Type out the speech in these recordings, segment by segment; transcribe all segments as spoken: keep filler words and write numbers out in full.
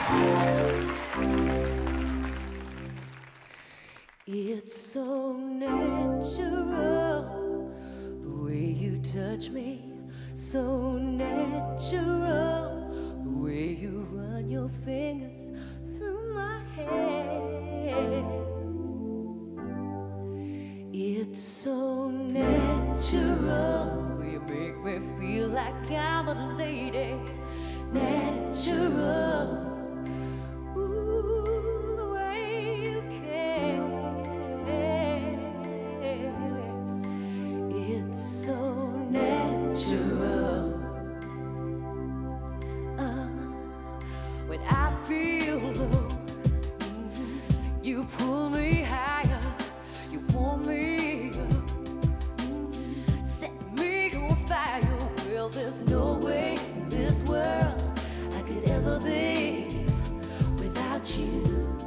It's so natural, the way you touch me. So natural, the way you run your fingers through my hair. It's so natural, you make me feel like I'm a lady. Natural. When I feel low, you pull me higher, you pull me up, set me on fire. Well, there's no way in this world I could ever be without you.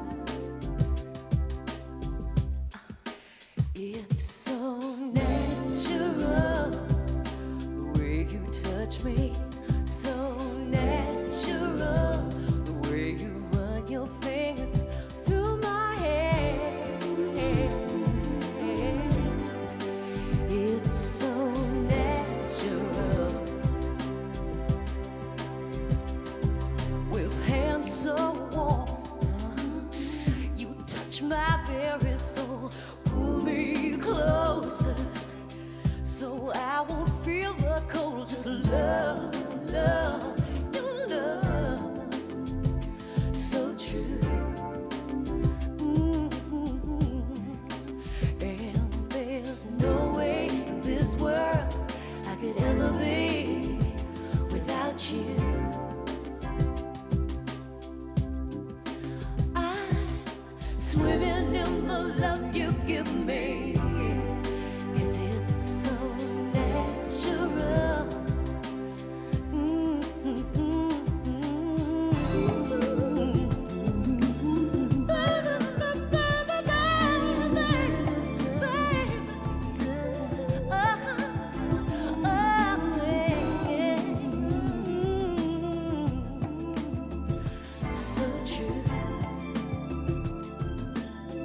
It's so natural, the way you touch me. So natural, the way you run your fingers through my hair. It's so natural, with hands so warm, you touch my very soul. Pull me closer, so I won't feel the cold. Just love, love, your love, so true. Mm-hmm. And there's no way in this world I could ever be without you. I'm swimming in the love you give me. Is it so natural?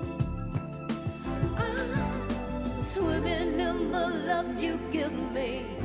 Swimming in the love you give me.